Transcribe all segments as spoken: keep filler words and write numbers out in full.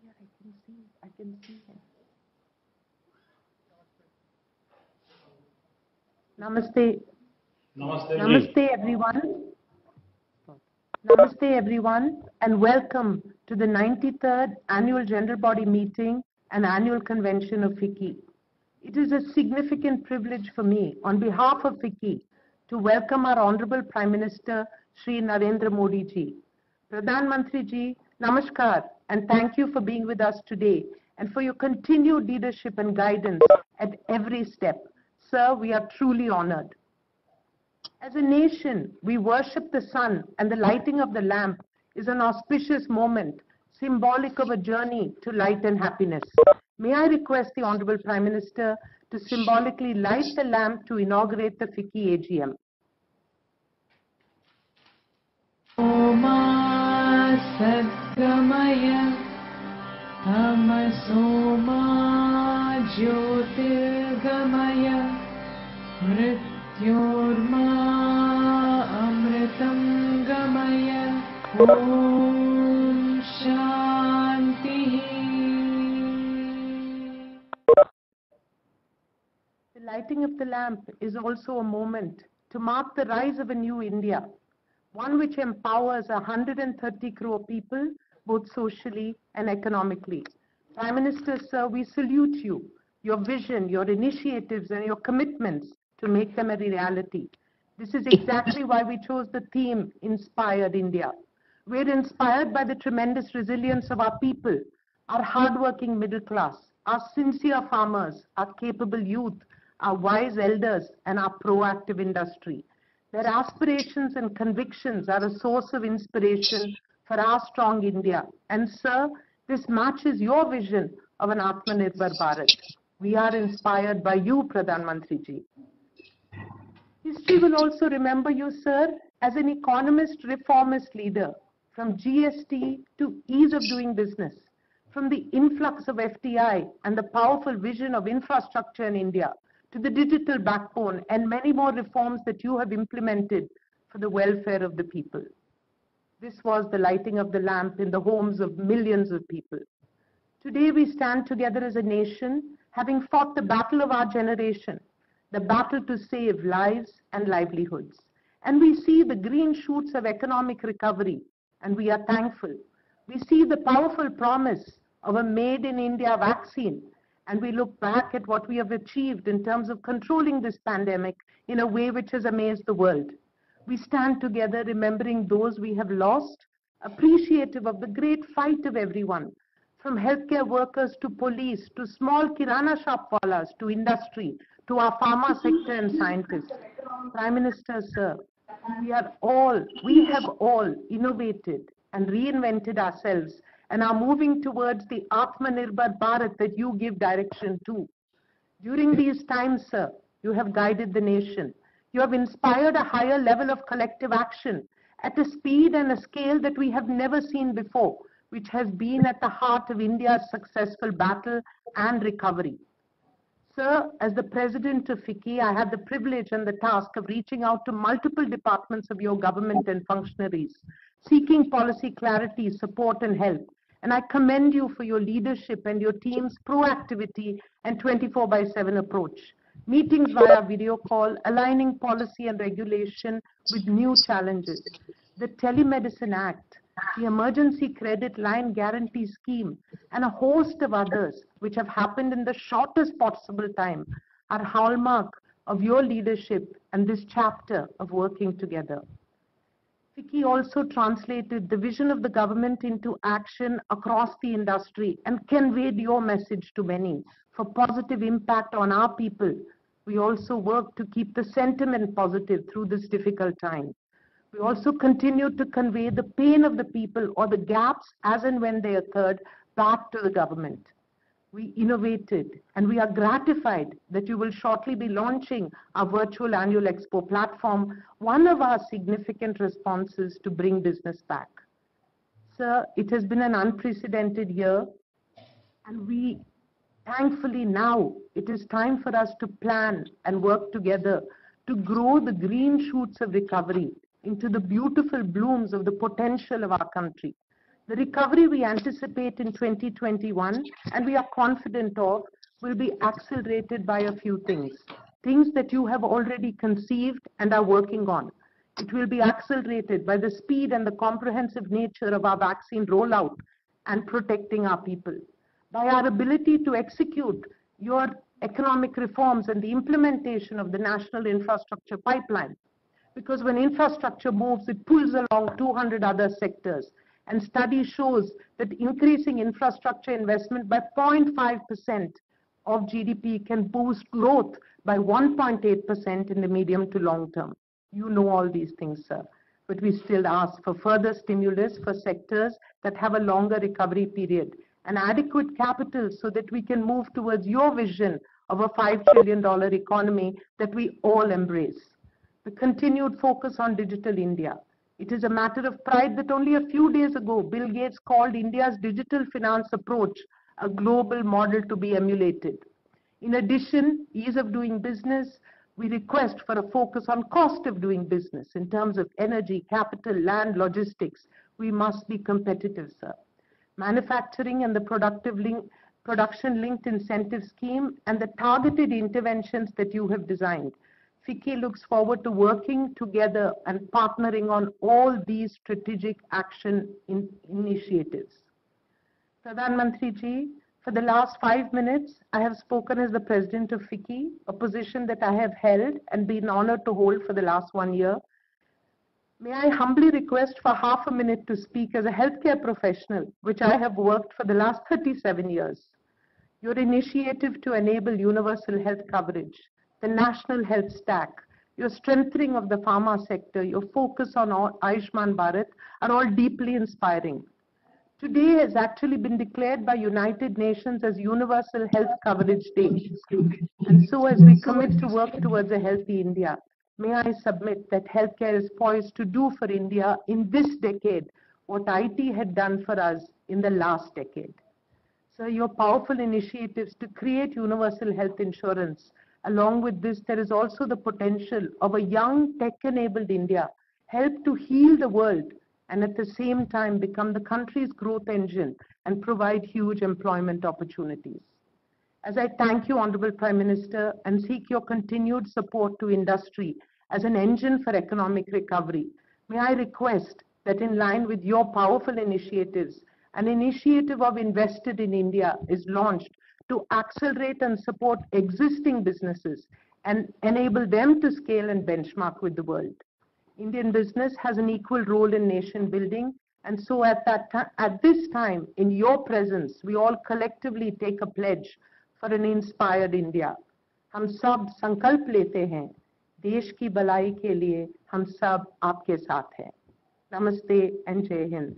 Yeah, I can see, I can see him. Namaste. Namaste. Namaste, everyone. Namaste, everyone, and welcome to the ninety-third Annual General Body Meeting and Annual Convention of FICCI. It is a significant privilege for me, on behalf of FICCI, to welcome our Honorable Prime Minister, Shri Narendra Modi ji. Pradhan Mantri ji, namaskar, and thank you for being with us today and for your continued leadership and guidance at every step. Sir, we are truly honored. As a nation, we worship the sun, and the lighting of the lamp is an auspicious moment, symbolic of a journey to light and happiness. May I request the Honorable Prime Minister to symbolically light the lamp to inaugurate the FICCI A G M. Oma Sadgamaya Tamasoma Jyotirgamaya Mrityorma Amritam Gamaya Om Shanti. The lighting of the lamp is also a moment to mark the rise of a new India, one which empowers one hundred thirty crore people, both socially and economically. Prime Minister, sir, we salute you, your vision, your initiatives, and your commitments to make them a reality. This is exactly why we chose the theme, Inspired India. We're inspired by the tremendous resilience of our people, our hardworking middle class, our sincere farmers, our capable youth, our wise elders, and our proactive industry. Their aspirations and convictions are a source of inspiration for our strong India. And sir, this matches your vision of an Atmanirbhar Bharat. We are inspired by you, Pradhan Mantri ji. History will also remember you, sir, as an economist, reformist leader, from G S T to ease of doing business, from the influx of F D I and the powerful vision of infrastructure in India, to the digital backbone and many more reforms that you have implemented for the welfare of the people. This was the lighting of the lamp in the homes of millions of people. Today we stand together as a nation, having fought the battle of our generation, the battle to save lives and livelihoods. And we see the green shoots of economic recovery, and we are thankful. We see the powerful promise of a made in India vaccine, and we look back at what we have achieved in terms of controlling this pandemic in a way which has amazed the world. We stand together remembering those we have lost, appreciative of the great fight of everyone, from healthcare workers to police, to small kirana shop wallahs, to industry, to our pharma sector and scientists. Prime Minister, sir, we are all, we have all innovated and reinvented ourselves and are moving towards the Atmanirbhar Bharat that you give direction to. During these times, sir, you have guided the nation. You have inspired a higher level of collective action at a speed and a scale that we have never seen before, which has been at the heart of India's successful battle and recovery. Sir, as the President of FICCI, I had the privilege and the task of reaching out to multiple departments of your government and functionaries, seeking policy clarity, support, and help. And I commend you for your leadership and your team's proactivity and twenty-four by seven approach. Meetings via video call, aligning policy and regulation with new challenges. The Telemedicine Act, the Emergency Credit Line Guarantee Scheme, and a host of others which have happened in the shortest possible time are hallmark of your leadership and this chapter of working together. FICCI also translated the vision of the government into action across the industry and conveyed your message to many for positive impact on our people. We also work to keep the sentiment positive through this difficult time. We also continue to convey the pain of the people or the gaps as and when they occurred back to the government. We innovated, and we are gratified that you will shortly be launching our virtual annual expo platform, one of our significant responses to bring business back. Sir, it has been an unprecedented year, and we thankfully now it is time for us to plan and work together to grow the green shoots of recovery into the beautiful blooms of the potential of our country. The recovery we anticipate in twenty twenty-one, and we are confident of, will be accelerated by a few things. Things that you have already conceived and are working on. It will be accelerated by the speed and the comprehensive nature of our vaccine rollout and protecting our people. By our ability to execute your economic reforms and the implementation of the national infrastructure pipeline. Because when infrastructure moves, it pulls along two hundred other sectors. And study shows that increasing infrastructure investment by zero point five percent of G D P can boost growth by one point eight percent in the medium to long term. You know all these things, sir. But we still ask for further stimulus for sectors that have a longer recovery period and adequate capital so that we can move towards your vision of a five trillion dollar economy that we all embrace. The continued focus on digital India. It is a matter of pride that only a few days ago, Bill Gates called India's digital finance approach a global model to be emulated. In addition, ease of doing business, we request for a focus on cost of doing business in terms of energy, capital, land, logistics. We must be competitive, sir. Manufacturing and the productive link, production-linked incentive scheme and the targeted interventions that you have designed. FICCI looks forward to working together and partnering on all these strategic action in initiatives. Pradhan Mantri ji, for the last five minutes, I have spoken as the president of FICCI, a position that I have held and been honored to hold for the last one year. May I humbly request for half a minute to speak as a healthcare professional, which I have worked for the last thirty-seven years. Your initiative to enable universal health coverage, the national health stack, your strengthening of the pharma sector, your focus on Ayushman Bharat are all deeply inspiring. Today has actually been declared by United Nations as Universal Health Coverage Day. And so as we commit to work towards a healthy India, may I submit that healthcare is poised to do for India in this decade what I T had done for us in the last decade. So your powerful initiatives to create universal health insurance. Along with this, there is also the potential of a young tech-enabled India help to heal the world and at the same time become the country's growth engine and provide huge employment opportunities. As I thank you, Honorable Prime Minister, and seek your continued support to industry as an engine for economic recovery, may I request that in line with your powerful initiatives, an initiative of Invested in India is launched to accelerate and support existing businesses and enable them to scale and benchmark with the world. Indian business has an equal role in nation building, and so at, that at this time, in your presence, we all collectively take a pledge for an inspired India. हम सब संकल्प लेते हैं, देश की भलाई के लिए हम सब आपके साथ हैं. Namaste and Jai Hind.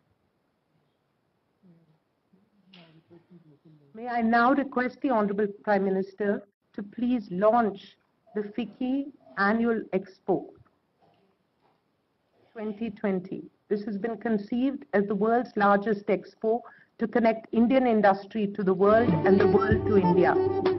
May I now request the Honorable Prime Minister to please launch the FICCI Annual Expo twenty twenty. This has been conceived as the world's largest expo to connect Indian industry to the world and the world to India.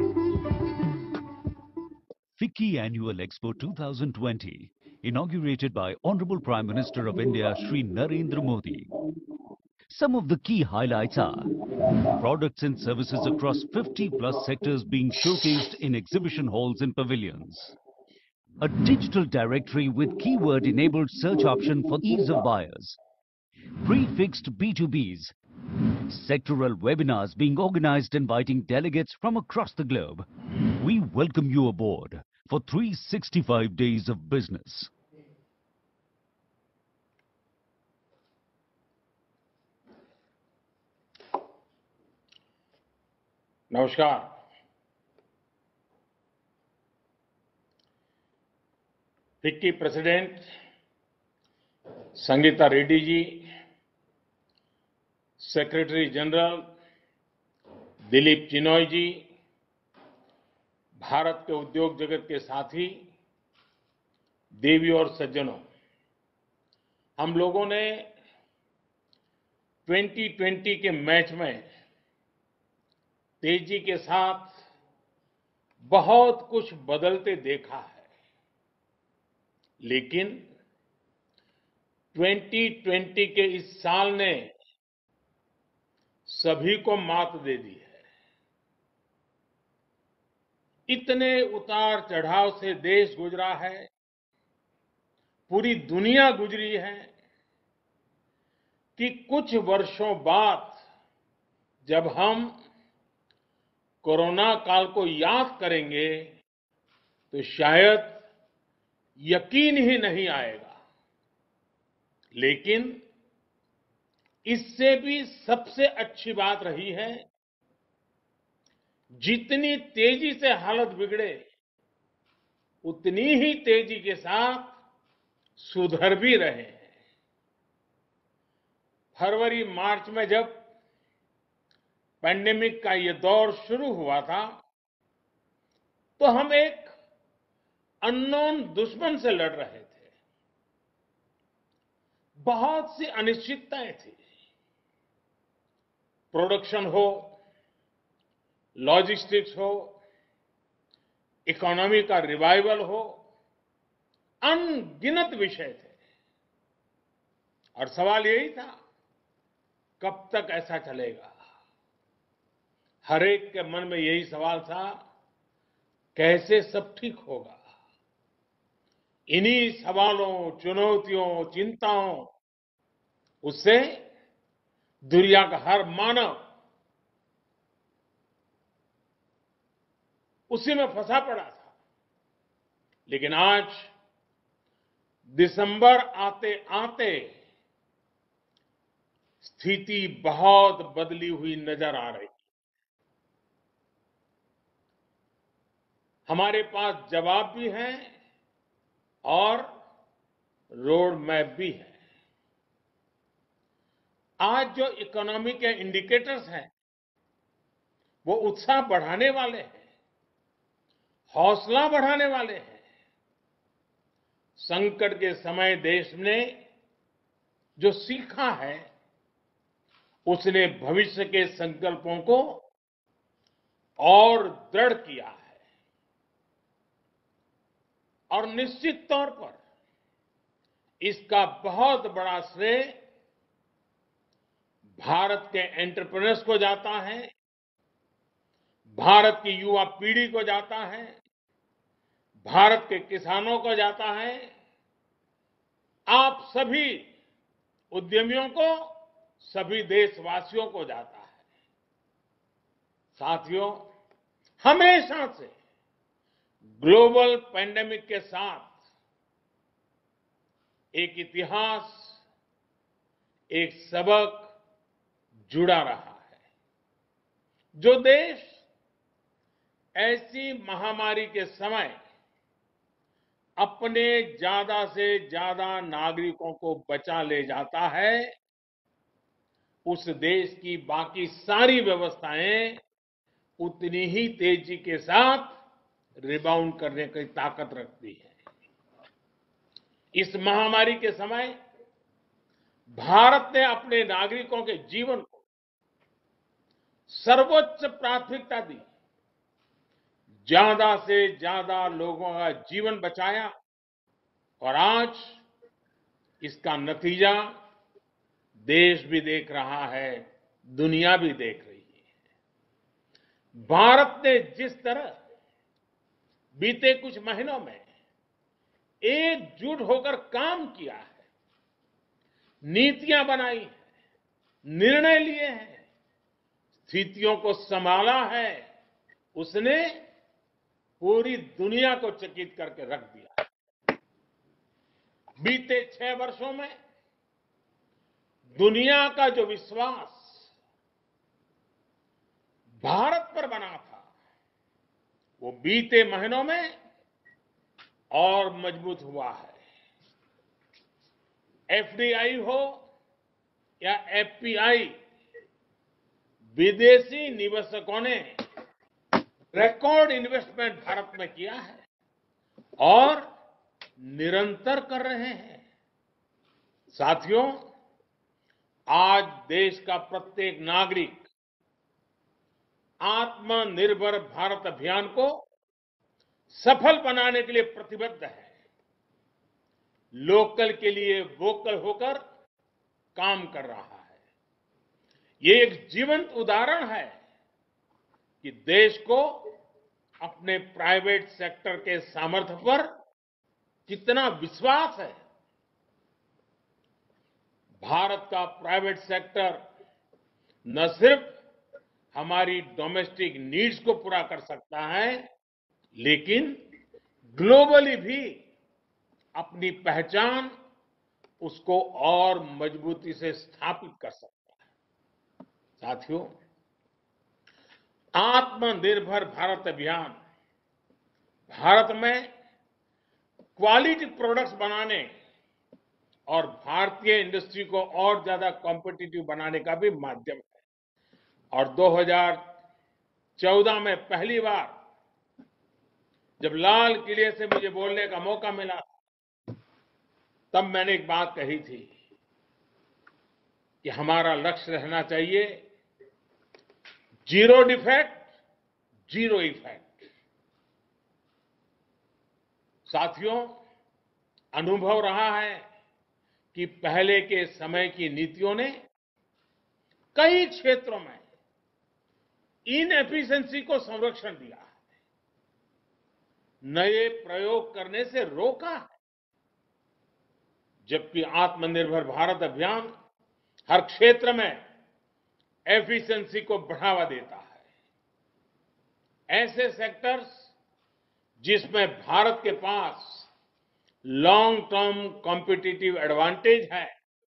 FICCI Annual Expo twenty twenty, inaugurated by Honorable Prime Minister of India, Shri Narendra Modi. Some of the key highlights are products and services across fifty plus sectors being showcased in exhibition halls and pavilions. A digital directory with keyword-enabled search option for ease of buyers. Prefixed B two Bs. Sectoral webinars being organized inviting delegates from across the globe. We welcome you aboard for three hundred sixty-five days of business. नमस्कार. FICCI president Sangita Reddy ji, secretary general Dilip Chenoy ji, Bharat के उद्योग जगत के साथी, देवी और सज्जनों, हम लोगों ने ट्वेंटी ट्वेंटी के मैच में तेजी के साथ बहुत कुछ बदलते देखा है, लेकिन ट्वेंटी ट्वेंटी के इस साल ने सभी को मात दे दी है। इतने उतार चढ़ाव से देश गुजरा है, पूरी दुनिया गुजरी है कि कुछ वर्षों बाद जब हम कोरोना काल को याद करेंगे तो शायद यकीन ही नहीं आएगा। लेकिन इससे भी सबसे अच्छी बात रही है, जितनी तेजी से हालत बिगड़े उतनी ही तेजी के साथ सुधर भी रहे हैं। फरवरी मार्च में जब पैंडेमिक का ये दौर शुरू हुआ था तो हम एक अननोन दुश्मन से लड़ रहे थे। बहुत सी अनिश्चितताएं थी। प्रोडक्शन हो, लॉजिस्टिक्स हो, इकोनॉमी का रिवाइवल हो, अनगिनत विषय थे। और सवाल यही था, कब तक ऐसा चलेगा? हर एक के मन में यही सवाल था, कैसे सब ठीक होगा? इन्हीं सवालों, चुनौतियों, चिंताओं उससे दुनिया का हर मानव उसी में फंसा पड़ा था। लेकिन आज दिसंबर आते आते स्थिति बहुत बदली हुई नजर आ रही। हमारे पास जवाब भी है और रोड मैप भी है। आज जो इकोनॉमी के इंडिकेटर्स हैं वो उत्साह बढ़ाने वाले हैं, हौसला बढ़ाने वाले हैं। संकट के समय देश ने जो सीखा है उसने भविष्य के संकल्पों को और दृढ़ किया है। और निश्चित तौर पर इसका बहुत बड़ा श्रेय भारत के एंटरप्रेन्योर्स को जाता है, भारत की युवा पीढ़ी को जाता है, भारत के किसानों को जाता है, आप सभी उद्यमियों को, सभी देशवासियों को जाता है। साथियों, हमेशा से ग्लोबल पैंडेमिक के साथ एक इतिहास, एक सबक जुड़ा रहा है। जो देश ऐसी महामारी के समय अपने ज्यादा से ज्यादा नागरिकों को बचा ले जाता है, उस देश की बाकी सारी व्यवस्थाएं उतनी ही तेजी के साथ रिबाउंड करने की ताकत रखती है। इस महामारी के समय भारत ने अपने नागरिकों के जीवन को सर्वोच्च प्राथमिकता दी, ज्यादा से ज्यादा लोगों का जीवन बचाया और आज इसका नतीजा देश भी देख रहा है, दुनिया भी देख रही है। भारत ने जिस तरह बीते कुछ महीनों में एकजुट होकर काम किया है, नीतियां बनाई है, निर्णय लिए हैं, स्थितियों को संभाला है, उसने पूरी दुनिया को चकित करके रख दिया। बीते छह वर्षों में दुनिया का जो विश्वास भारत पर बना था, वो बीते महीनों में और मजबूत हुआ है। एफडीआई हो या एफपीआई, विदेशी निवेशकों ने रिकॉर्ड इन्वेस्टमेंट भारत में किया है और निरंतर कर रहे हैं। साथियों, आज देश का प्रत्येक नागरिक आत्मनिर्भर भारत अभियान को सफल बनाने के लिए प्रतिबद्ध है। लोकल के लिए वोकल होकर काम कर रहा है। ये एक जीवंत उदाहरण है कि देश को अपने प्राइवेट सेक्टर के सामर्थ्य पर कितना विश्वास है। भारत का प्राइवेट सेक्टर न सिर्फ हमारी डोमेस्टिक नीड्स को पूरा कर सकता है, लेकिन ग्लोबली भी अपनी पहचान उसको और मजबूती से स्थापित कर सकता है। साथियों, आत्मनिर्भर भारत अभियान भारत में क्वालिटी प्रोडक्ट्स बनाने और भारतीय इंडस्ट्री को और ज्यादा कॉम्पिटिटिव बनाने का भी माध्यम है। और दो हज़ार चौदह में पहली बार जब लाल किले से मुझे बोलने का मौका मिला, तब मैंने एक बात कही थी कि हमारा लक्ष्य रहना चाहिए जीरो डिफेक्ट, जीरो इफेक्ट। साथियों, अनुभव रहा है कि पहले के समय की नीतियों ने कई क्षेत्रों में इनएफिशिएंसी को संरक्षण दिया है, नए प्रयोग करने से रोका है, जबकि आत्मनिर्भर भारत अभियान हर क्षेत्र में एफिशिएंसी को बढ़ावा देता है। ऐसे सेक्टर्स जिसमें भारत के पास लॉन्ग टर्म कॉम्पिटिटिव एडवांटेज है,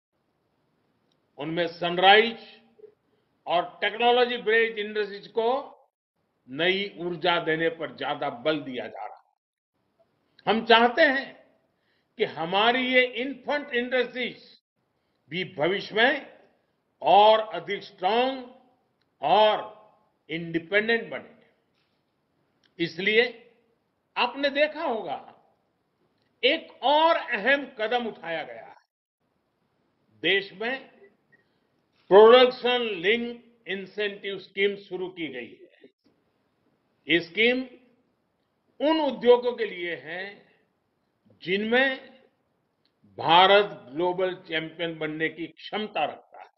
उनमें सनराइज और टेक्नोलॉजी बेस्ड इंडस्ट्रीज को नई ऊर्जा देने पर ज्यादा बल दिया जा रहा है। हम चाहते हैं कि हमारी ये इन्फेंट इंडस्ट्रीज भी भविष्य में और अधिक स्ट्रांग और इंडिपेंडेंट बने। इसलिए आपने देखा होगा, एक और अहम कदम उठाया गया है। देश में प्रोडक्शन लिंक इंसेंटिव स्कीम शुरू की गई है। ये स्कीम उन उद्योगों के लिए है जिनमें भारत ग्लोबल चैंपियन बनने की क्षमता रखता है।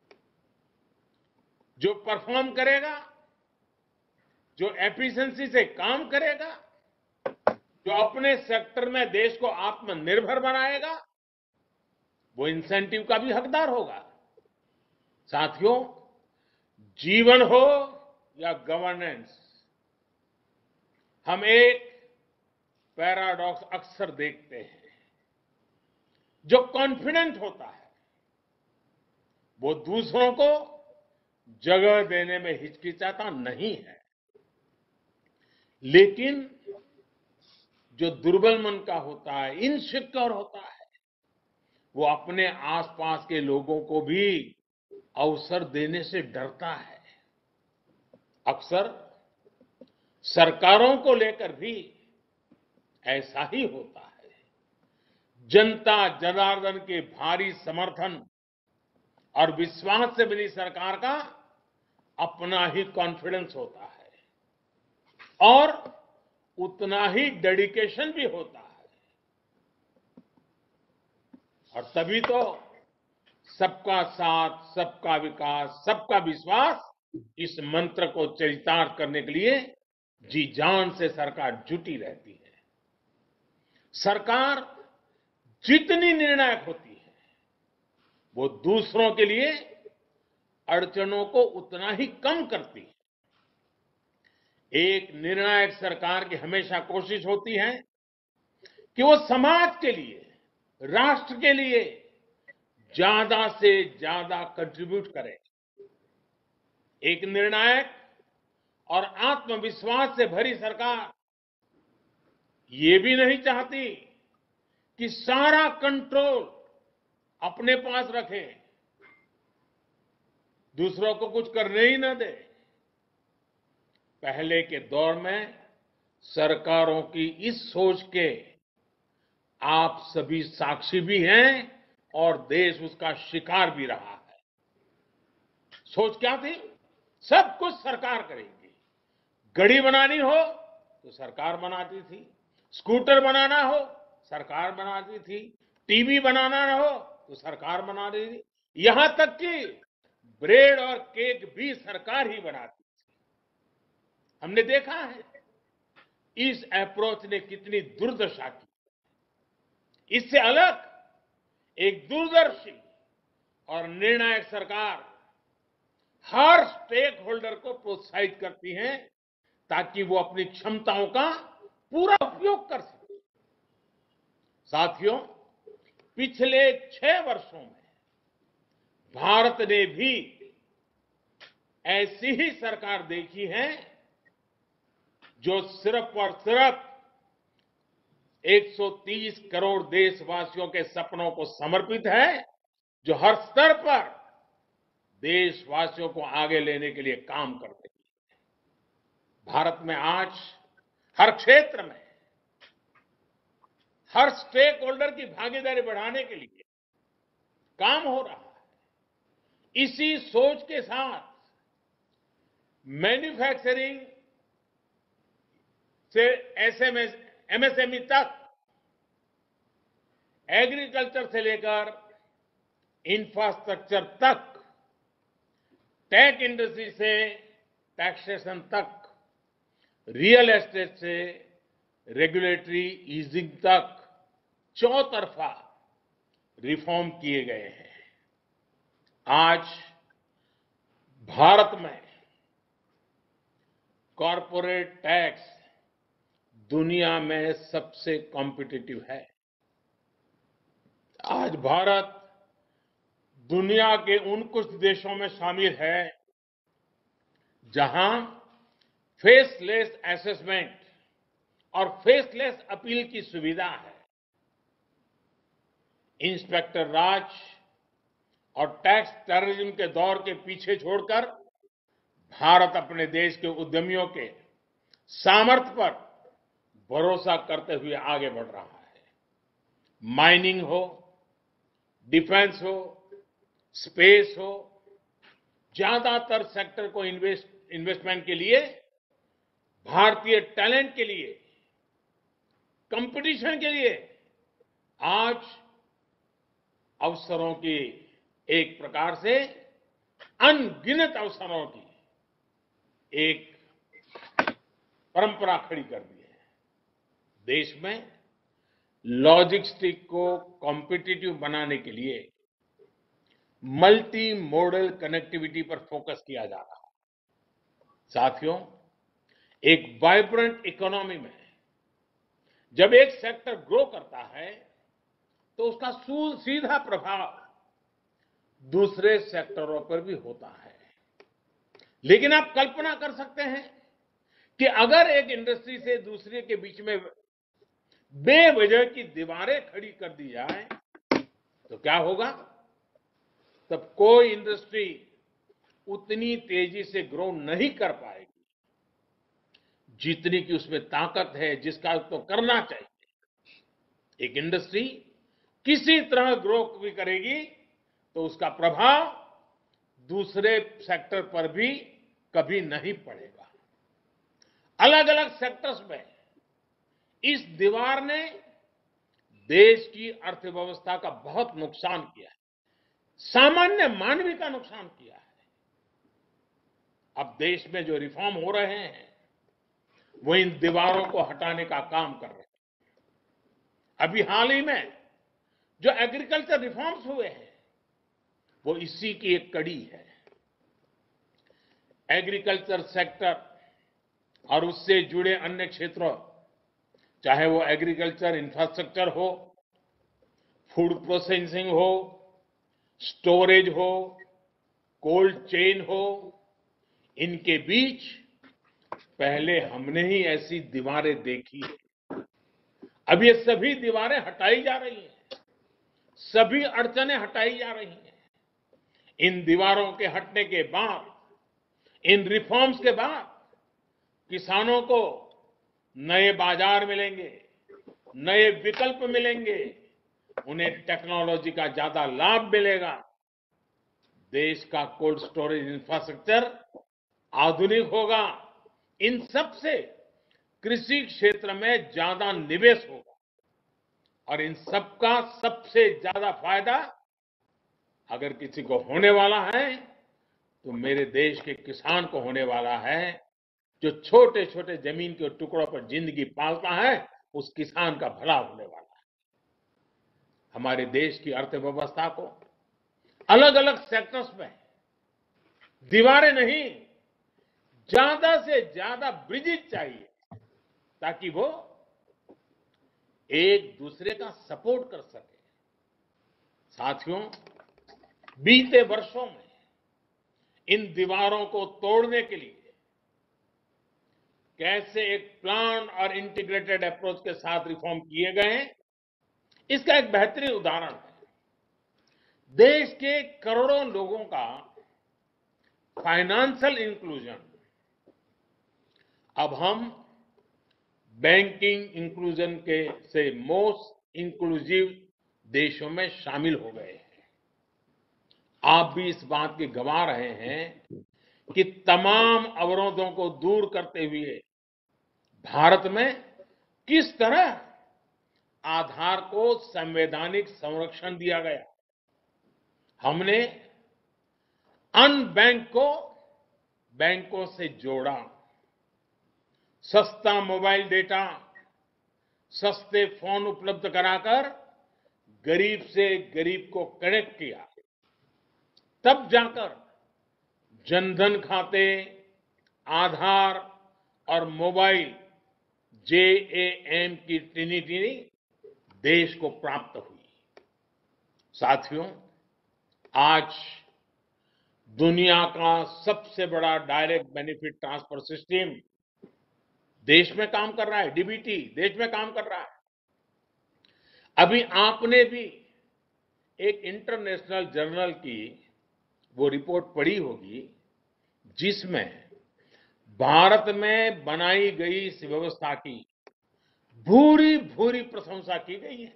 जो परफॉर्म करेगा, जो एफिशिएंसी से काम करेगा, जो अपने सेक्टर में देश को आत्मनिर्भर बनाएगा, वो इंसेंटिव का भी हकदार होगा। साथियों, जीवन हो या गवर्नेंस, हम एक पैराडॉक्स अक्सर देखते हैं। जो कॉन्फिडेंट होता है वो दूसरों को जगह देने में हिचकिचाता नहीं है, लेकिन जो दुर्बल मन का होता है, इनसिक्योर होता है, वो अपने आसपास के लोगों को भी अवसर देने से डरता है। अक्सर सरकारों को लेकर भी ऐसा ही होता है। जनता जनार्दन के भारी समर्थन और विश्वास से मिली सरकार का अपना ही कॉन्फिडेंस होता है और उतना ही डेडिकेशन भी होता है। और तभी तो सबका साथ, सबका विकास, सबका विश्वास, इस मंत्र को चरितार्थ करने के लिए जी जान से सरकार जुटी रहती है। सरकार जितनी निर्णायक होती है, वो दूसरों के लिए अड़चनों को उतना ही कम करती है। एक निर्णायक सरकार की हमेशा कोशिश होती है कि वो समाज के लिए, राष्ट्र के लिए ज्यादा से ज्यादा कंट्रीब्यूट करे। एक निर्णायक और आत्मविश्वास से भरी सरकार ये भी नहीं चाहती कि सारा कंट्रोल अपने पास रखे, दूसरों को कुछ करने ही न दे। पहले के दौर में सरकारों की इस सोच के आप सभी साक्षी भी हैं और देश उसका शिकार भी रहा है। सोच क्या थी? सब कुछ सरकार करेगी। गड़ी बनानी हो तो सरकार बनाती थी, स्कूटर बनाना हो सरकार बनाती थी, टीवी बनाना हो तो सरकार बना रही थी, यहां तक कि ब्रेड और केक भी सरकार ही बनाती थी। हमने देखा है इस अप्रोच ने कितनी दुर्दशा की। इससे अलग एक दूरदर्शी और निर्णायक सरकार हर स्टेक होल्डर को प्रोत्साहित करती है ताकि वो अपनी क्षमताओं का पूरा उपयोग कर सके। साथियों, पिछले छह वर्षों में भारत ने भी ऐसी ही सरकार देखी है जो सिर्फ और सिर्फ एक सौ तीस करोड़ देशवासियों के सपनों को समर्पित है, जो हर स्तर पर देशवासियों को आगे लेने के लिए काम कर रही है। भारत में आज हर क्षेत्र में हर स्टेक होल्डर की भागीदारी बढ़ाने के लिए काम हो रहा है। इसी सोच के साथ मैन्युफैक्चरिंग से एसएमएस एमएसएमई तक, एग्रीकल्चर से लेकर इंफ्रास्ट्रक्चर तक, टेक इंडस्ट्री से टैक्सेशन तक, रियल एस्टेट से रेगुलेटरी ईजिंग तक चौतरफा रिफॉर्म किए गए हैं। आज भारत में कॉरपोरेट टैक्स दुनिया में सबसे कॉम्पिटिटिव है। आज भारत दुनिया के उन कुछ देशों में शामिल है जहां फेसलेस असेसमेंट और फेसलेस अपील की सुविधा है। इंस्पेक्टर राज और टैक्स टेररिज्म के दौर के पीछे छोड़कर भारत अपने देश के उद्यमियों के सामर्थ्य पर भरोसा करते हुए आगे बढ़ रहा है। माइनिंग हो, डिफेंस हो, स्पेस हो, ज्यादातर सेक्टर को इन्वेस्ट इन्वेस्टमेंट के लिए, भारतीय टैलेंट के लिए, कंपटीशन के लिए आज अवसरों की एक प्रकार से अनगिनत अवसरों की एक परंपरा खड़ी कर दी है। देश में लॉजिस्टिक को कॉम्पिटिटिव बनाने के लिए मल्टी मॉडल कनेक्टिविटी पर फोकस किया जा रहा है। साथियों, एक वाइब्रेंट इकोनॉमी में जब एक सेक्टर ग्रो करता है तो उसका सीधा प्रभाव दूसरे सेक्टरों पर भी होता है। लेकिन आप कल्पना कर सकते हैं कि अगर एक इंडस्ट्री से दूसरे के बीच में बेवजह की दीवारें खड़ी कर दी जाए तो क्या होगा? तब कोई इंडस्ट्री उतनी तेजी से ग्रो नहीं कर पाएगी जितनी की उसमें ताकत है, जिसका तो करना चाहिए। एक इंडस्ट्री किसी तरह ग्रो भी करेगी तो उसका प्रभाव दूसरे सेक्टर पर भी कभी नहीं पड़ेगा। अलग अलग सेक्टर्स में इस दीवार ने देश की अर्थव्यवस्था का बहुत नुकसान किया है, सामान्य मानवी का नुकसान किया है। अब देश में जो रिफॉर्म हो रहे हैं वो इन दीवारों को हटाने का काम कर रहे हैं। अभी हाल ही में जो एग्रीकल्चर रिफॉर्म्स हुए हैं वो इसी की एक कड़ी है। एग्रीकल्चर सेक्टर और उससे जुड़े अन्य क्षेत्रों, चाहे वो एग्रीकल्चर इंफ्रास्ट्रक्चर हो, फूड प्रोसेसिंग हो, स्टोरेज हो, कोल्ड चेन हो, इनके बीच पहले हमने ही ऐसी दीवारें देखी है। अब ये सभी दीवारें हटाई जा रही हैं, सभी अड़चनें हटाई जा रही हैं। इन दीवारों के हटने के बाद, इन रिफॉर्म्स के बाद किसानों को नए बाजार मिलेंगे, नए विकल्प मिलेंगे, उन्हें टेक्नोलॉजी का ज्यादा लाभ मिलेगा। देश का कोल्ड स्टोरेज इंफ्रास्ट्रक्चर आधुनिक होगा। इन सब से कृषि क्षेत्र में ज्यादा निवेश होगा और इन सबका सबसे ज्यादा फायदा अगर किसी को होने वाला है तो मेरे देश के किसान को होने वाला है। जो छोटे छोटे जमीन के टुकड़ों पर जिंदगी पालता है, उस किसान का भला होने वाला है। हमारे देश की अर्थव्यवस्था को अलग अलग सेक्टर्स में दीवारें नहीं, ज्यादा से ज्यादा ब्रिजेज चाहिए, ताकि वो एक दूसरे का सपोर्ट कर सके। साथियों, बीते वर्षों में इन दीवारों को तोड़ने के लिए कैसे एक प्लान और इंटीग्रेटेड अप्रोच के साथ रिफॉर्म किए गए हैं, इसका एक बेहतरीन उदाहरण है। देश के करोड़ों लोगों का फाइनेंशियल इंक्लूजन अब हम बैंकिंग इंक्लूजन के से मोस्ट इंक्लूसिव देशों में शामिल हो गए हैं। आप भी इस बात के गवाह रहे हैं कि तमाम अवरोधों को दूर करते हुए भारत में किस तरह आधार को संवैधानिक संरक्षण दिया गया। हमने अनबैंक को बैंकों से जोड़ा, सस्ता मोबाइल डेटा, सस्ते फोन उपलब्ध कराकर गरीब से गरीब को कनेक्ट किया। तब जाकर जनधन खाते, आधार और मोबाइल जेएएम की ट्रिनिटी देश को प्राप्त हुई। साथियों, आज दुनिया का सबसे बड़ा डायरेक्ट बेनिफिट ट्रांसफर सिस्टम देश में काम कर रहा है। डीबीटी देश में काम कर रहा है। अभी आपने भी एक इंटरनेशनल जर्नल की वो रिपोर्ट पढ़ी होगी, जिसमें भारत में बनाई गई इस व्यवस्था की भूरी भूरी प्रशंसा की गई है।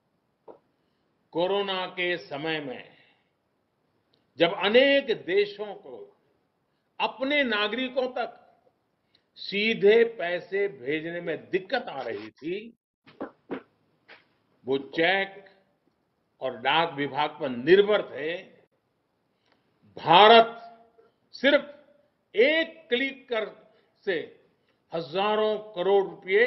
कोरोना के समय में जब अनेक देशों को अपने नागरिकों तक सीधे पैसे भेजने में दिक्कत आ रही थी, वो चेक और डाक विभाग पर निर्भर थे। भारत सिर्फ एक क्लिक कर से हजारों करोड़ रुपए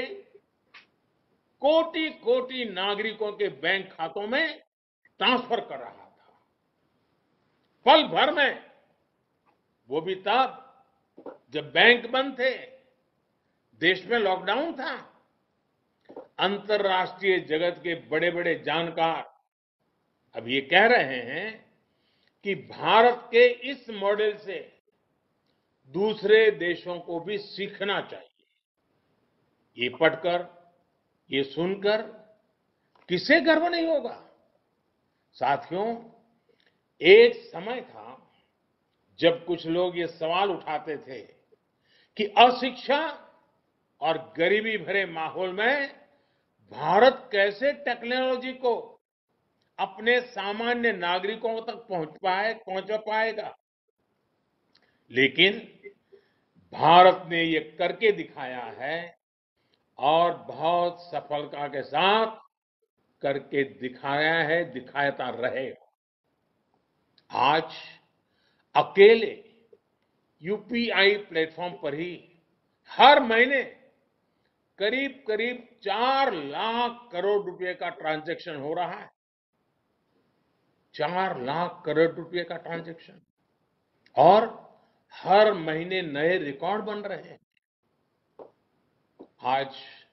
कोटि कोटि नागरिकों के बैंक खातों में ट्रांसफर कर रहा था, पल भर में। वो भी तब जब बैंक बंद थे, देश में लॉकडाउन था। अंतर्राष्ट्रीय जगत के बड़े बड़े जानकार अब ये कह रहे हैं कि भारत के इस मॉडल से दूसरे देशों को भी सीखना चाहिए। ये पढ़कर, ये सुनकर किसे गर्व नहीं होगा। साथियों, एक समय था जब कुछ लोग ये सवाल उठाते थे कि अशिक्षा और गरीबी भरे माहौल में भारत कैसे टेक्नोलॉजी को अपने सामान्य नागरिकों तक पहुंच पाए पहुंच पाएगा। लेकिन भारत ने ये करके दिखाया है और बहुत सफलता के साथ करके दिखाया है, दिखाता रहेगा। आज अकेले यूपीआई प्लेटफॉर्म पर ही हर महीने करीब करीब चार लाख करोड़ रुपए का ट्रांजैक्शन हो रहा है। चार लाख करोड़ रुपए का ट्रांजैक्शन, और हर महीने नए रिकॉर्ड बन रहे हैं। आज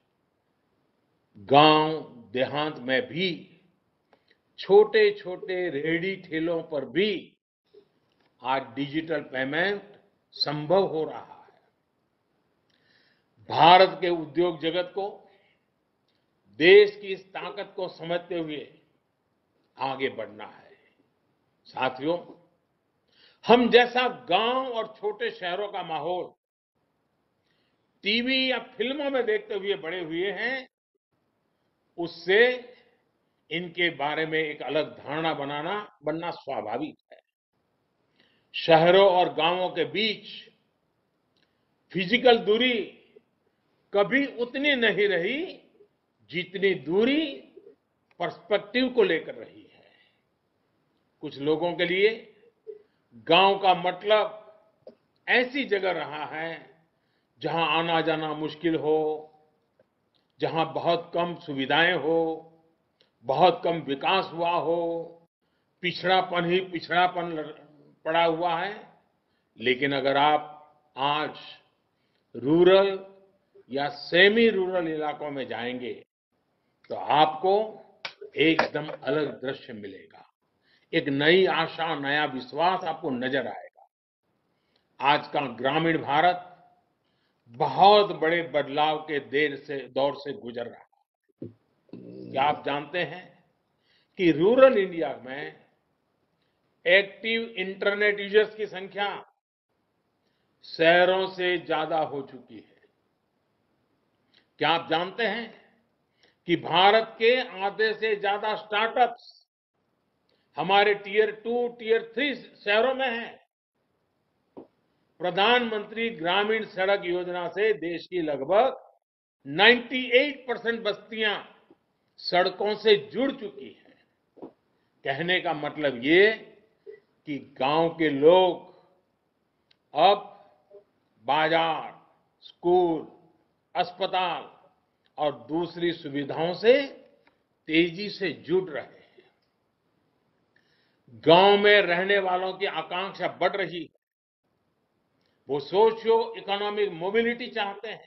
गांव देहात में भी छोटे छोटे रेहड़ी ठेलों पर भी आज डिजिटल पेमेंट संभव हो रहा है। भारत के उद्योग जगत को देश की इस ताकत को समझते हुए आगे बढ़ना है। साथियों, हम जैसा गांव और छोटे शहरों का माहौल टीवी या फिल्मों में देखते हुए बड़े हुए हैं, उससे इनके बारे में एक अलग धारणा बनाना बनना स्वाभाविक है। शहरों और गांवों के बीच फिजिकल दूरी कभी उतनी नहीं रही जितनी दूरी पर्सपेक्टिव को लेकर रही है। कुछ लोगों के लिए गांव का मतलब ऐसी जगह रहा है जहां आना जाना मुश्किल हो, जहां बहुत कम सुविधाएं हो, बहुत कम विकास हुआ हो, पिछड़ापन ही पिछड़ापन ल- पड़ा हुआ है। लेकिन अगर आप आज रूरल या सेमी रूरल इलाकों में जाएंगे तो आपको एकदम अलग दृश्य मिलेगा। एक नई आशा, नया विश्वास आपको नजर आएगा। आज का ग्रामीण भारत बहुत बड़े बदलाव के देर से दौर से गुजर रहा है। क्या आप जानते हैं कि रूरल इंडिया में एक्टिव इंटरनेट यूजर्स की संख्या शहरों से ज्यादा हो चुकी है? क्या आप जानते हैं कि भारत के आधे से ज्यादा स्टार्टअप्स हमारे टीयर टू, टीयर थ्री शहरों में हैं? प्रधानमंत्री ग्रामीण सड़क योजना से देश की लगभग अट्ठानवे परसेंट बस्तियां सड़कों से जुड़ चुकी हैं। कहने का मतलब ये कि गांव के लोग अब बाजार, स्कूल, अस्पताल और दूसरी सुविधाओं से तेजी से जुड़ रहे हैं। गांव में रहने वालों की आकांक्षा बढ़ रही है। वो सोशियो इकोनॉमिक मोबिलिटी चाहते हैं।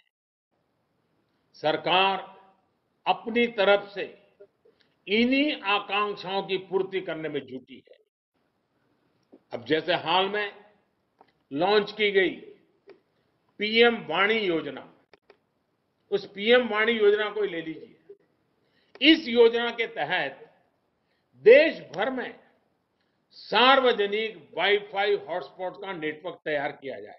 सरकार अपनी तरफ से इन्हीं आकांक्षाओं की पूर्ति करने में जुटी है। अब जैसे हाल में लॉन्च की गई पीएम वाणी योजना, उस पीएम वाणी योजना को ही ले लीजिए। इस योजना के तहत देश भर में सार्वजनिक वाईफाई हॉटस्पॉट का नेटवर्क तैयार किया जाएगा।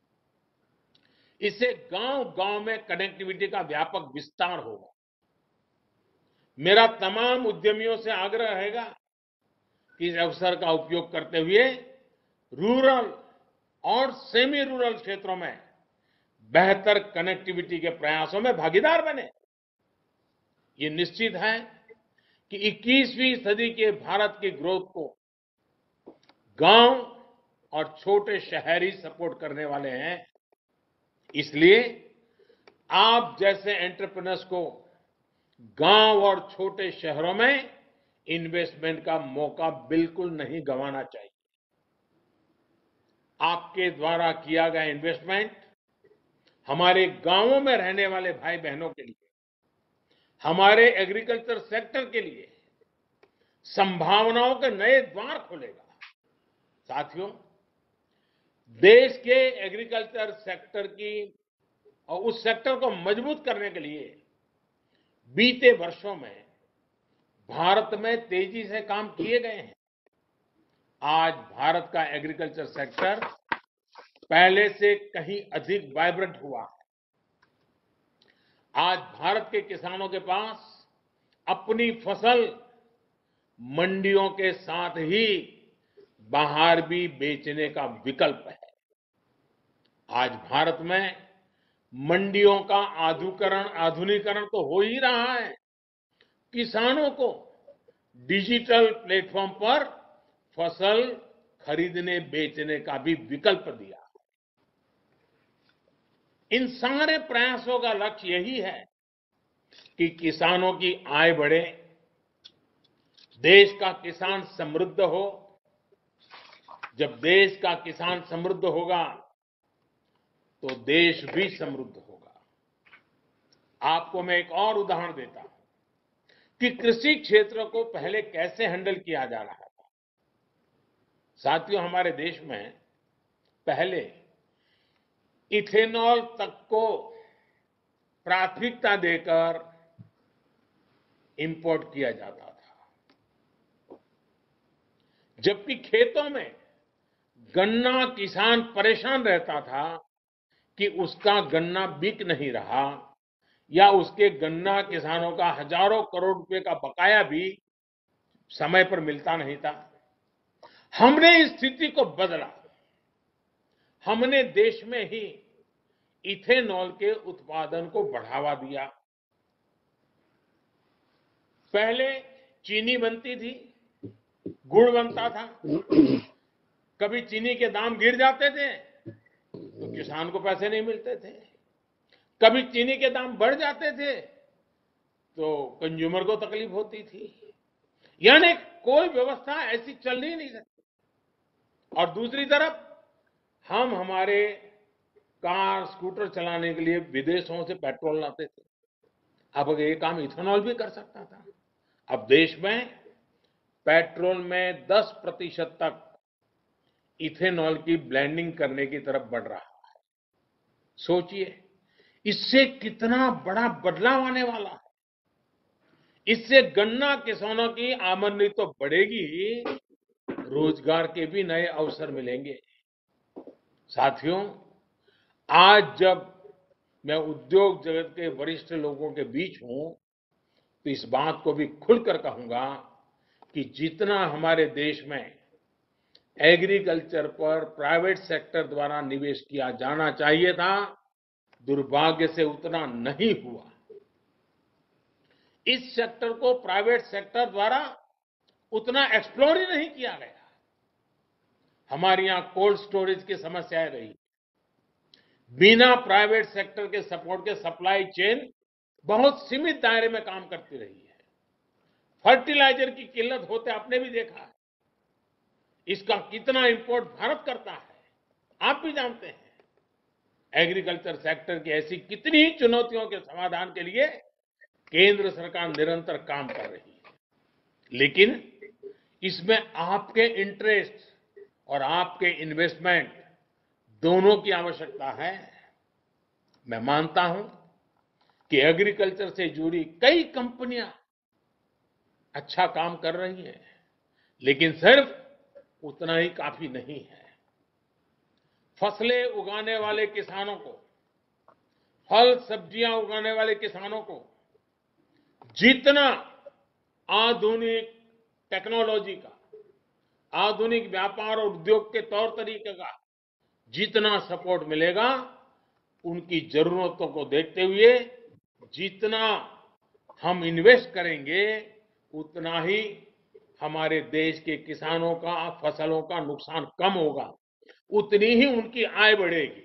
इससे गांव गांव में कनेक्टिविटी का व्यापक विस्तार होगा। मेरा तमाम उद्यमियों से आग्रह रहेगा कि इस अवसर का उपयोग करते हुए रूरल और सेमी रूरल क्षेत्रों में बेहतर कनेक्टिविटी के प्रयासों में भागीदार बने। ये निश्चित है कि इक्कीसवीं सदी के भारत की ग्रोथ को गांव और छोटे शहरी सपोर्ट करने वाले हैं। इसलिए आप जैसे एंटरप्रेन्योर्स को गांव और छोटे शहरों में इन्वेस्टमेंट का मौका बिल्कुल नहीं गंवाना चाहिए। आपके द्वारा किया गया इन्वेस्टमेंट हमारे गांवों में रहने वाले भाई बहनों के लिए, हमारे एग्रीकल्चर सेक्टर के लिए संभावनाओं के नए द्वार खोलेगा। साथियों, देश के एग्रीकल्चर सेक्टर की और उस सेक्टर को मजबूत करने के लिए बीते वर्षों में भारत में तेजी से काम किए गए हैं। आज भारत का एग्रीकल्चर सेक्टर पहले से कहीं अधिक वाइब्रेंट हुआ है। आज भारत के किसानों के पास अपनी फसल मंडियों के साथ ही बाहर भी बेचने का विकल्प है। आज भारत में मंडियों का आधुकरण आधुनिकीकरण तो हो ही रहा है। किसानों को डिजिटल प्लेटफॉर्म पर फसल खरीदने बेचने का भी विकल्प दिया। इन सारे प्रयासों का लक्ष्य यही है कि किसानों की आय बढ़े, देश का किसान समृद्ध हो। जब देश का किसान समृद्ध होगा तो देश भी समृद्ध होगा। आपको मैं एक और उदाहरण देता हूं कि कृषि क्षेत्र को पहले कैसे हैंडल किया जा रहा था। साथियों, हमारे देश में पहले इथेनॉल तक को प्राथमिकता देकर इंपोर्ट किया जाता था, जबकि खेतों में गन्ना किसान परेशान रहता था कि उसका गन्ना बिक नहीं रहा या उसके गन्ना किसानों का हजारों करोड़ रुपए का बकाया भी समय पर मिलता नहीं था। हमने इस स्थिति को बदला। हमने देश में ही इथेनॉल के उत्पादन को बढ़ावा दिया। पहले चीनी बनती थी, गुड़ बनता था, कभी चीनी के दाम गिर जाते थे तो किसान को पैसे नहीं मिलते थे, कभी चीनी के दाम बढ़ जाते थे तो कंज्यूमर को तकलीफ होती थी। यानी कोई व्यवस्था ऐसी चल ही नहीं सकती। और दूसरी तरफ हम हमारे कार स्कूटर चलाने के लिए विदेशों से पेट्रोल लाते थे। अब ये काम इथेनॉल भी कर सकता था। अब देश में पेट्रोल में दस प्रतिशत तक इथेनॉल की ब्लेंडिंग करने की तरफ बढ़ रहा है। सोचिए इससे कितना बड़ा बदलाव आने वाला है। इससे गन्ना किसानों की आमदनी तो बढ़ेगी ही, रोजगार के भी नए अवसर मिलेंगे। साथियों, आज जब मैं उद्योग जगत के वरिष्ठ लोगों के बीच हूं तो इस बात को भी खुलकर कहूंगा कि जितना हमारे देश में एग्रीकल्चर पर प्राइवेट सेक्टर द्वारा निवेश किया जाना चाहिए था, दुर्भाग्य से उतना नहीं हुआ। इस सेक्टर को प्राइवेट सेक्टर द्वारा उतना एक्सप्लोर ही नहीं किया गया। हमारे यहां कोल्ड स्टोरेज की समस्याएं रही। बिना प्राइवेट सेक्टर के सपोर्ट के सप्लाई चेन बहुत सीमित दायरे में काम करती रही है। फर्टिलाइजर की किल्लत होते आपने भी देखा है। इसका कितना इंपोर्ट भारत करता है आप भी जानते हैं। एग्रीकल्चर सेक्टर की ऐसी कितनी ही चुनौतियों के समाधान के लिए केंद्र सरकार निरंतर काम कर रही है। लेकिन इसमें आपके इंटरेस्ट और आपके इन्वेस्टमेंट दोनों की आवश्यकता है। मैं मानता हूं कि एग्रीकल्चर से जुड़ी कई कंपनियां अच्छा काम कर रही हैं, लेकिन सिर्फ उतना ही काफी नहीं है। फसलें उगाने वाले किसानों को, फल सब्जियां उगाने वाले किसानों को जितना आधुनिक टेक्नोलॉजी का, आधुनिक व्यापार और उद्योग के तौर तरीके का जितना सपोर्ट मिलेगा, उनकी जरूरतों को देखते हुए जितना हम इन्वेस्ट करेंगे उतना ही हमारे देश के किसानों का, फसलों का नुकसान कम होगा, उतनी ही उनकी आय बढ़ेगी।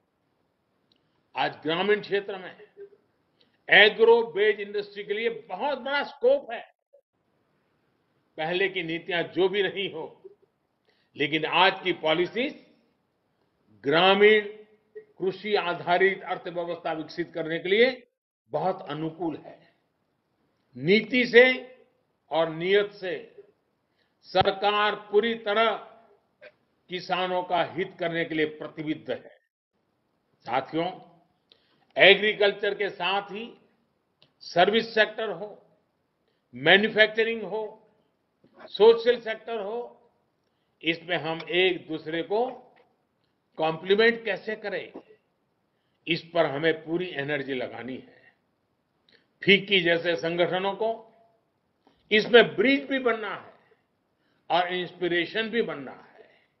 आज ग्रामीण क्षेत्र में एग्रो बेस्ड इंडस्ट्री के लिए बहुत बड़ा स्कोप है। पहले की नीतियां जो भी नहीं हो, लेकिन आज की पॉलिसीज ग्रामीण कृषि आधारित अर्थव्यवस्था विकसित करने के लिए बहुत अनुकूल है। नीति से और नियत से सरकार पूरी तरह किसानों का हित करने के लिए प्रतिबद्ध है। साथियों, एग्रीकल्चर के साथ ही सर्विस सेक्टर हो, मैन्युफैक्चरिंग हो, सोशल सेक्टर हो, इसमें हम एक दूसरे को कॉम्प्लीमेंट कैसे करें, इस पर हमें पूरी एनर्जी लगानी है। फिक्की जैसे संगठनों को इसमें ब्रिज भी बनना है और इंस्पिरेशन भी बनना है।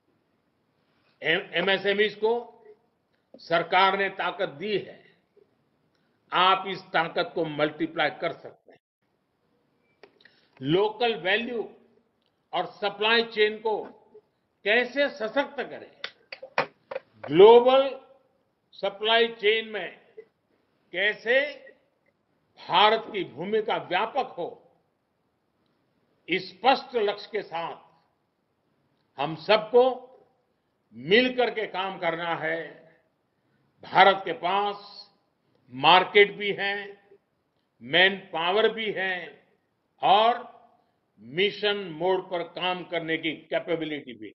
एमएसएमईज को सरकार ने ताकत दी है, आप इस ताकत को मल्टीप्लाई कर सकते हैं। लोकल वैल्यू और सप्लाई चेन को कैसे सशक्त करें, ग्लोबल सप्लाई चेन में कैसे भारत की भूमिका व्यापक हो, इस स्पष्ट लक्ष्य के साथ हम सबको मिलकर के काम करना है। भारत के पास मार्केट भी है, मैन पावर भी है और मिशन मोड पर काम करने की कैपेबिलिटी भी है।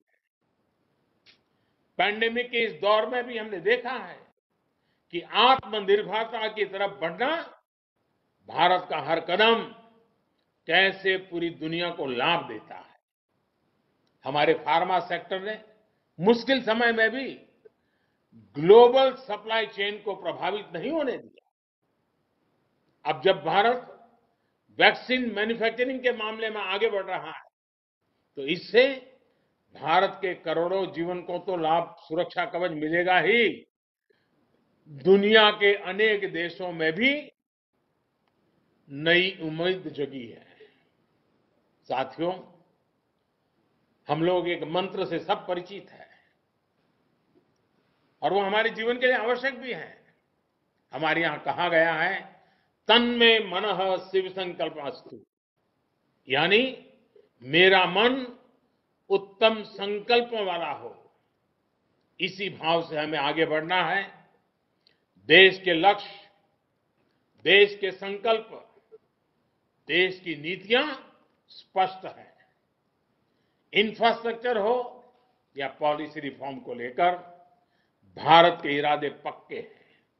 पैंडेमिक के इस दौर में भी हमने देखा है कि आत्मनिर्भरता की तरफ बढ़ना भारत का हर कदम कैसे पूरी दुनिया को लाभ देता है। हमारे फार्मा सेक्टर ने मुश्किल समय में भी ग्लोबल सप्लाई चेन को प्रभावित नहीं होने दिया। अब जब भारत वैक्सीन मैन्युफैक्चरिंग के मामले में आगे बढ़ रहा है, तो इससे भारत के करोड़ों जीवन को तो लाभ, सुरक्षा कवच मिलेगा ही, दुनिया के अनेक देशों में भी नई उम्मीद जगी है। साथियों, हम लोग एक मंत्र से सब परिचित है और वो हमारे जीवन के लिए आवश्यक भी है। हमारे यहां कहा गया है, तन्मे मनः शिव संकल्पमस्तु, यानी मेरा मन उत्तम संकल्प वाला हो। इसी भाव से हमें आगे बढ़ना है। देश के लक्ष्य, देश के संकल्प, देश की नीतियां स्पष्ट हैं। इंफ्रास्ट्रक्चर हो या पॉलिसी रिफॉर्म को लेकर भारत के इरादे पक्के हैं।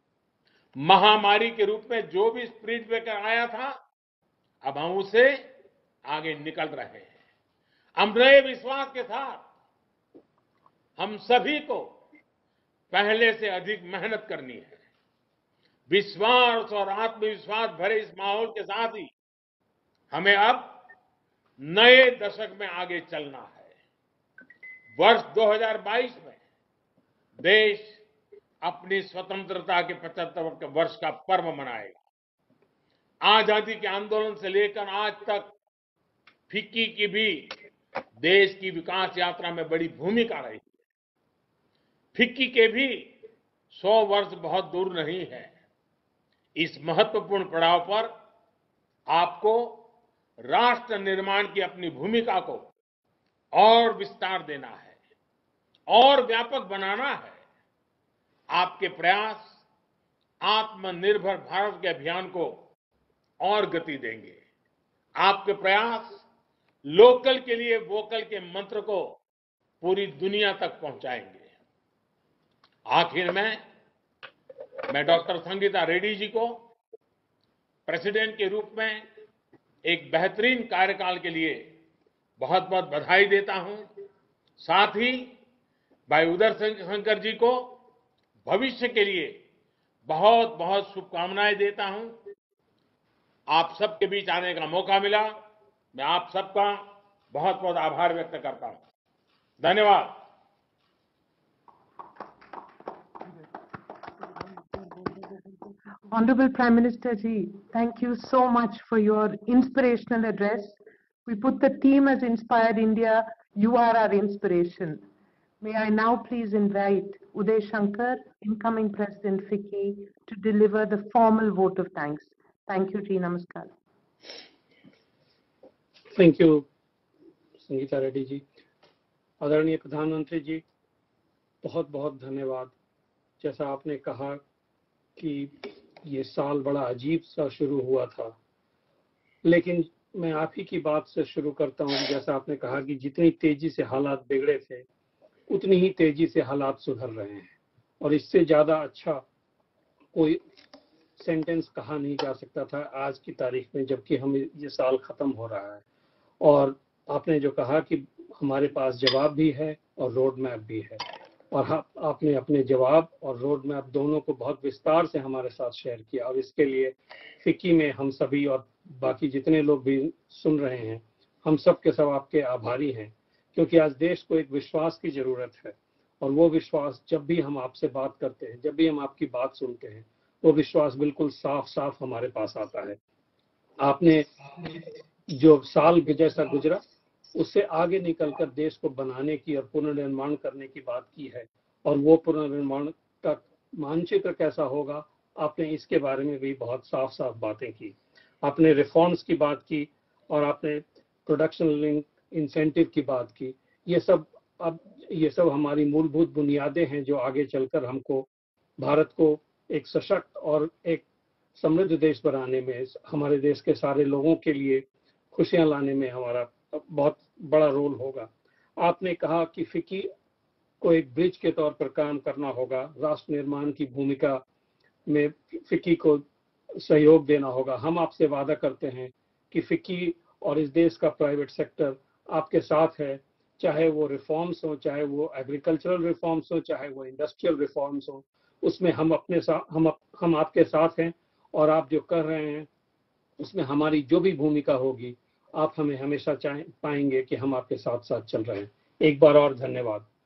महामारी के रूप में जो भी स्प्रिट लेकर आया था, अब हम उसे आगे निकल रहे हैं। हम नए विश्वास के साथ हम सभी को पहले से अधिक मेहनत करनी है। विश्वास और आत्मविश्वास भरे इस माहौल के साथ ही हमें अब नए दशक में आगे चलना है। वर्ष दो हज़ार बाईस में देश अपनी स्वतंत्रता के पचहत्तर वर्ष का पर्व मनाएगा। आजादी के आंदोलन से लेकर आज तक फिक्की की भी देश की विकास यात्रा में बड़ी भूमिका रही है। फिक्की के भी सौ वर्ष बहुत दूर नहीं है। इस महत्वपूर्ण पड़ाव पर आपको राष्ट्र निर्माण की अपनी भूमिका को और विस्तार देना है और व्यापक बनाना है। आपके प्रयास आत्मनिर्भर भारत के अभियान को और गति देंगे। आपके प्रयास लोकल के लिए वोकल के मंत्र को पूरी दुनिया तक पहुंचाएंगे। आखिर में मैं डॉक्टर संगीता रेड्डी जी को प्रेसिडेंट के रूप में एक बेहतरीन कार्यकाल के लिए बहुत बहुत बधाई देता हूं। साथ ही भाई उदय शंकर जी को भविष्य के लिए बहुत बहुत शुभकामनाएं देता हूं। आप सबके बीच आने का मौका मिला, मैं आप सबका बहुत बहुत आभार व्यक्त करता हूं। धन्यवाद। Honorable Prime Minister Ji, thank you so much for your inspirational address. We put the theme as Inspired India. You are our inspiration. May I now please invite Uday Shankar, incoming President FICCI, to deliver the formal vote of thanks. Thank you, Ji. Namaskar. Thank you, Sangeeta Reddy जी। आदरणीय प्रधानमंत्री जी, बहुत बहुत धन्यवाद। जैसा आपने कहा कि ये साल बड़ा अजीब सा शुरू हुआ था, लेकिन मैं आप ही की बात से शुरू करता हूँ। जैसा आपने कहा कि जितनी तेजी से हालात बिगड़े थे, उतनी ही तेजी से हालात सुधर रहे हैं, और इससे ज्यादा अच्छा कोई सेंटेंस कहा नहीं जा सकता था आज की तारीख में, जबकि हम ये साल खत्म हो रहा है। और आपने जो कहा कि हमारे पास जवाब भी है और रोड मैप भी है, और आपने अपने जवाब और रोड मैप दोनों को बहुत विस्तार से हमारे साथ शेयर किया, और इसके लिए फिक्की में हम सभी और बाकी जितने लोग भी सुन रहे हैं, हम सब के सब आपके आभारी हैं। क्योंकि आज देश को एक विश्वास की जरूरत है, और वो विश्वास जब भी हम आपसे बात करते हैं, जब भी हम आपकी बात सुनते हैं, वो विश्वास बिल्कुल साफ साफ हमारे पास आता है। आपने जो साल जैसा गुजरा, उससे आगे निकलकर देश को बनाने की और पुनर्निर्माण करने की बात की है, और वो पुनर्निर्माण का मानचित्र कैसा होगा, आपने इसके बारे में भी बहुत साफ साफ बातें की। आपने रिफॉर्म्स की बात की, और आपने प्रोडक्शन लिंक इंसेंटिव की बात की। ये सब अब ये सब हमारी मूलभूत बुनियादें हैं जो आगे चलकर हमको भारत को एक सशक्त और एक समृद्ध देश बनाने में, हमारे देश के सारे लोगों के लिए खुशियां लाने में हमारा बहुत बड़ा रोल होगा। आपने कहा कि फिक्की को एक ब्रिज के तौर पर काम करना होगा, राष्ट्र निर्माण की भूमिका में फिक्की को सहयोग देना होगा। हम आपसे वादा करते हैं कि फिक्की और इस देश का प्राइवेट सेक्टर आपके साथ है, चाहे वो रिफॉर्म्स हो, चाहे वो एग्रीकल्चरल रिफॉर्म्स हो, चाहे वो इंडस्ट्रियल रिफॉर्म्स हो, उसमें हम अपने साथ हम हम आपके साथ हैं, और आप जो कर रहे हैं उसमें हमारी जो भी भूमिका होगी, आप हमें हमेशा चाहे पाएंगे कि हम आपके साथ साथ चल रहे हैं। एक बार और धन्यवाद।